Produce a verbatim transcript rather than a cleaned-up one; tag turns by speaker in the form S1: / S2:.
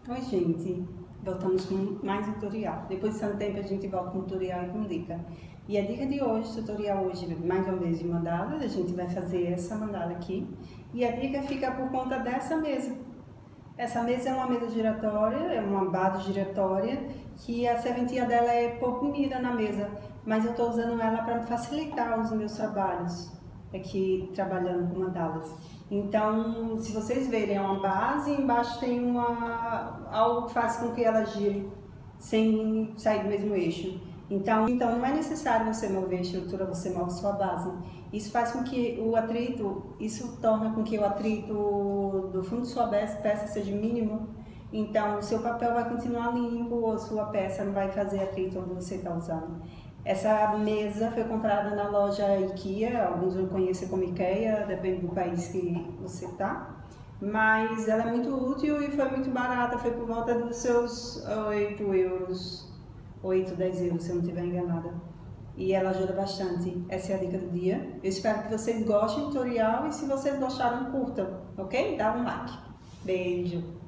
S1: Oi, gente, voltamos com mais um tutorial. Depois de tanto tempo a gente volta com tutorial e com dica. E a dica de hoje, tutorial hoje, mais uma vez de mandala, a gente vai fazer essa mandala aqui. E a dica fica por conta dessa mesa. Essa mesa é uma mesa giratória, é uma base giratória, que a serventia dela é pouco mira na mesa, mas eu estou usando ela para facilitar os meus trabalhos aqui trabalhando com mandalas. Então, se vocês verem, é uma base e embaixo tem uma, algo que faz com que ela gire sem sair do mesmo eixo. Então, então não é necessário você mover a estrutura, você move sua base. Isso faz com que o atrito, isso torna com que o atrito do fundo de sua peça seja mínimo. Então, o seu papel vai continuar limpo ou sua peça não vai fazer atrito onde você está usando. Essa mesa foi comprada na loja IKEA, alguns eu conhecem como IKEA, depende do país que você está. Mas ela é muito útil e foi muito barata, foi por volta dos seus oito euros, oito, dez euros, se eu não estiver enganada. E ela ajuda bastante. Essa é a dica do dia. Eu espero que vocês gostem do tutorial e se vocês gostaram, curtam, ok? Dá um like. Beijo!